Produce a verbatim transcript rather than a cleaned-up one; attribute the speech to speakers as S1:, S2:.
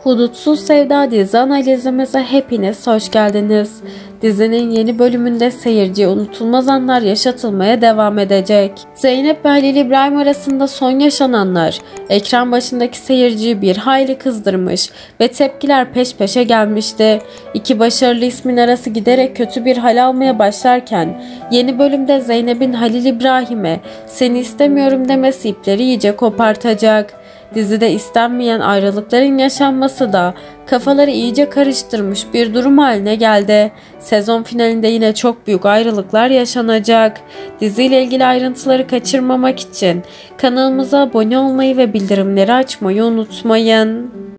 S1: Hudutsuz Sevda dizi analizimize hepiniz hoş geldiniz. Dizinin yeni bölümünde seyirciye unutulmaz anlar yaşatılmaya devam edecek. Zeynep ve Halil İbrahim arasında son yaşananlar ekran başındaki seyirciyi bir hayli kızdırmış ve tepkiler peş peşe gelmişti. İki başarılı ismin arası giderek kötü bir hal almaya başlarken yeni bölümde Zeynep'in Halil İbrahim'e "seni istemiyorum" demesi ipleri iyice kopartacak. Dizide istenmeyen ayrılıkların yaşanması da kafaları iyice karıştırmış bir durum haline geldi. Sezon finalinde yine çok büyük ayrılıklar yaşanacak. Diziyle ilgili ayrıntıları kaçırmamak için kanalımıza abone olmayı ve bildirimleri açmayı unutmayın.